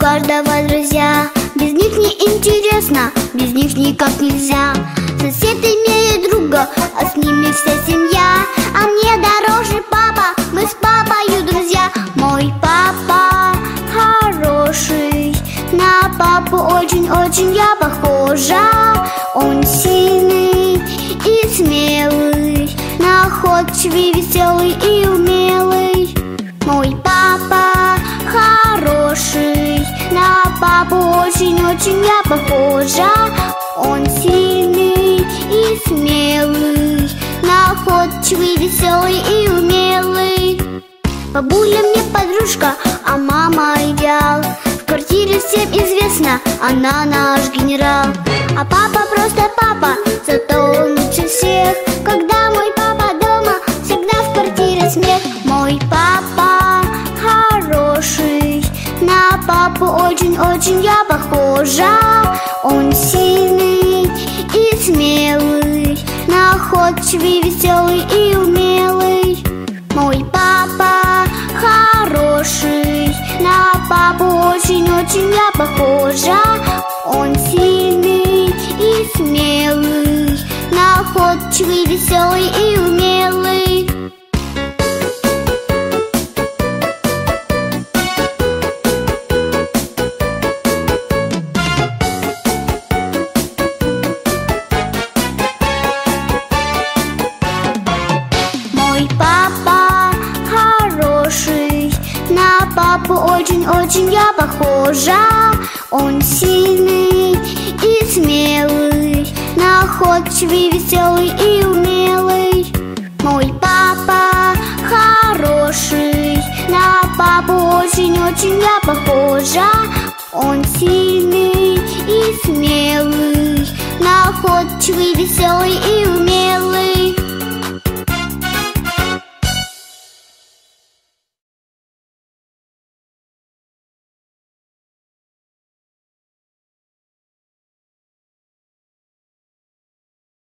каждого друзья. Без них не интересно, без них никак нельзя. Сосед имеет друга, а с ними вся семья. А мне дороже папа, мы с папой друзья. Мой папа хороший, на папу очень-очень я похожа. Он сильный и смелый, находчивый, веселый и умелый. Мой папа хороший, на папу очень-очень я похожа. Он сильный и смелый, находчивый, веселый и умелый. Бабуля мне подружка, а мама идеал. В квартире всем известно, она наш генерал. А папа просто папа, зато он лучше всех. Когда мой папа дома, всегда в квартире смех. Мой папа хороший, на папу очень-очень я похожа. Он сильный и смелый, находчивый, веселый и умелый. Мой папа хороший, на папу очень-очень я похожа. Он сильный и смелый, находчивый, веселый и умелый. Мой папа хороший, на папу очень-очень я похожа. Он сильный и смелый, находчивый, веселый и умелый. Мой папа хороший, на папу очень-очень я похожа. Он сильный и смелый, находчивый, веселый и